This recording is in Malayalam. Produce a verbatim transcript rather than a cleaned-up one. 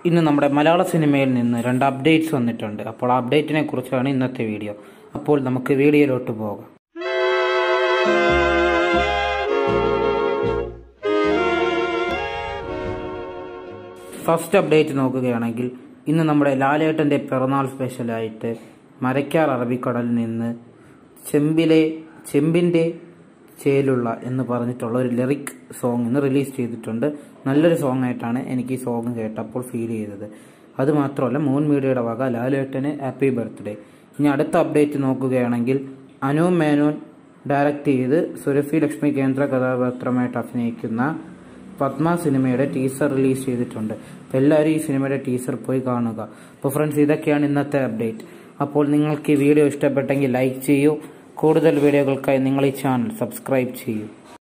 ഇന്ന് നമ്മുടെ മലയാള സിനിമയിൽ നിന്ന് രണ്ട് അപ്ഡേറ്റ്സ് വന്നിട്ടുണ്ട്. അപ്പോൾ ആ അപ്ഡേറ്റിനെ കുറിച്ചാണ് ഇന്നത്തെ വീഡിയോ. അപ്പോൾ നമുക്ക് വീഡിയോയിലോട്ട് പോകാം. ഫസ്റ്റ് അപ്ഡേറ്റ് നോക്കുകയാണെങ്കിൽ ഇന്ന് നമ്മുടെ ലാലേട്ടൻ്റെ പിറന്നാൾ സ്പെഷ്യലായിട്ട് മരക്കാർ അറബിക്കടലിൽ നിന്ന് ചെമ്പിലെ ചെമ്പിൻ്റെ ചേലുള്ള എന്ന് പറഞ്ഞിട്ടുള്ള ഒരു ലിറിക് സോങ് ഇന്ന് റിലീസ് ചെയ്തിട്ടുണ്ട്. നല്ലൊരു സോങ് ആയിട്ടാണ് എനിക്ക് ഈ സോങ് കേട്ടപ്പോൾ ഫീൽ ചെയ്തത്. അതുമാത്രമല്ല മൂൺ മീഡിയയുടെ വക ലാലേട്ടന് ഹാപ്പി ബർത്ത്ഡേ. ഇനി അടുത്ത അപ്ഡേറ്റ് നോക്കുകയാണെങ്കിൽ അനു മേനോൻ ഡയറക്റ്റ് ചെയ്ത് സുരഭി ലക്ഷ്മി കേന്ദ്ര കഥാപാത്രമായിട്ട് അഭിനയിക്കുന്ന പത്മ സിനിമയുടെ ടീസർ റിലീസ് ചെയ്തിട്ടുണ്ട്. അപ്പോൾ എല്ലാവരും ഈ സിനിമയുടെ ടീസർ പോയി കാണുക. അപ്പോൾ ഫ്രണ്ട്സ്, ഇതൊക്കെയാണ് ഇന്നത്തെ അപ്ഡേറ്റ്. അപ്പോൾ നിങ്ങൾക്ക് ഈ വീഡിയോ ഇഷ്ടപ്പെട്ടെങ്കിൽ ലൈക്ക് ചെയ്യൂ. കൂടുതൽ വീഡിയോകൾക്കായി നിങ്ങൾ ഈ ചാനൽ സബ്സ്ക്രൈബ് ചെയ്യൂ.